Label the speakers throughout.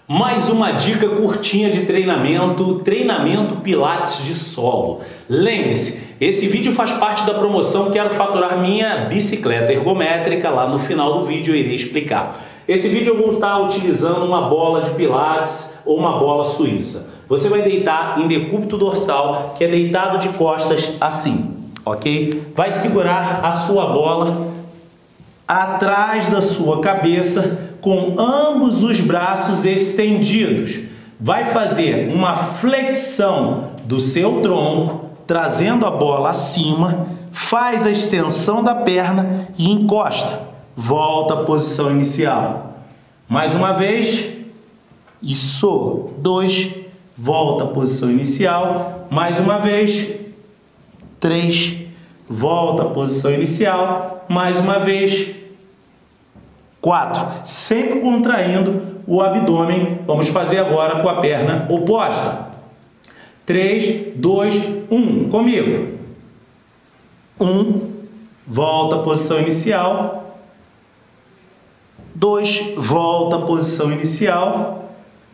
Speaker 1: Mais uma dica curtinha de treinamento, treinamento Pilates de solo. Lembre-se, esse vídeo faz parte da promoção Quero Faturar Minha Bicicleta Ergométrica. Lá no final do vídeo eu irei explicar. Esse vídeo eu vou estar utilizando uma bola de Pilates ou uma bola suíça. Você vai deitar em decúbito dorsal, que é deitado de costas assim, ok? Vai segurar a sua bola atrás da sua cabeça com ambos os braços estendidos. Vai fazer uma flexão do seu tronco, trazendo a bola acima, faz a extensão da perna e encosta. Volta à posição inicial. Mais uma vez. Isso. 2. Volta à posição inicial. Mais uma vez. 3. Volta à posição inicial. Mais uma vez. 4. Sempre contraindo o abdômen. Vamos fazer agora com a perna oposta. 3, 2, 1. Comigo. 1. Volta à posição inicial. 2. Volta à posição inicial.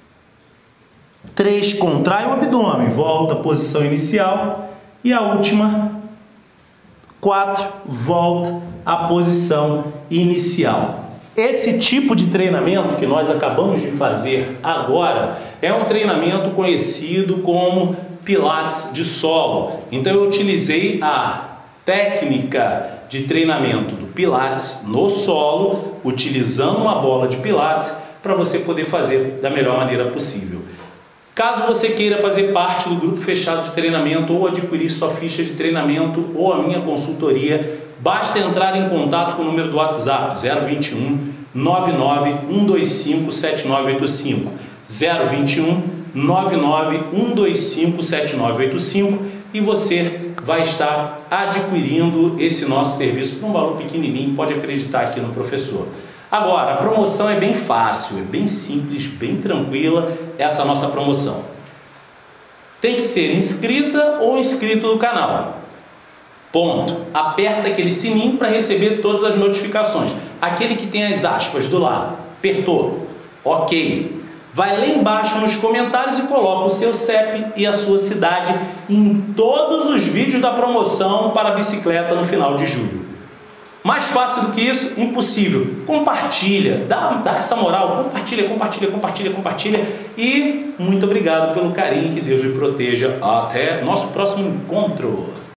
Speaker 1: 3. Contrai o abdômen. Volta à posição inicial. E a última. 4. Volta à posição inicial. Esse tipo de treinamento que nós acabamos de fazer agora é um treinamento conhecido como Pilates de solo. Então eu utilizei a técnica de treinamento do Pilates no solo, utilizando uma bola de Pilates para você poder fazer da melhor maneira possível. Caso você queira fazer parte do grupo fechado de treinamento ou adquirir sua ficha de treinamento ou a minha consultoria, basta entrar em contato com o número do WhatsApp 021 99 125 7985 021 99 125 7985 e você vai estar adquirindo esse nosso serviço por um valor pequenininho, pode acreditar aqui no professor. Agora, a promoção é bem fácil, é bem simples, bem tranquila essa nossa promoção. Tem que ser inscrita ou inscrito no canal. Ponto. Aperta aquele sininho para receber todas as notificações. Aquele que tem as aspas do lado. Apertou. Ok. Vai lá embaixo nos comentários e coloca o seu CEP e a sua cidade em todos os vídeos da promoção para a bicicleta no final de julho. Mais fácil do que isso? Impossível. Compartilha, dá essa moral, compartilha. E muito obrigado pelo carinho, que Deus lhe proteja. Até nosso próximo encontro.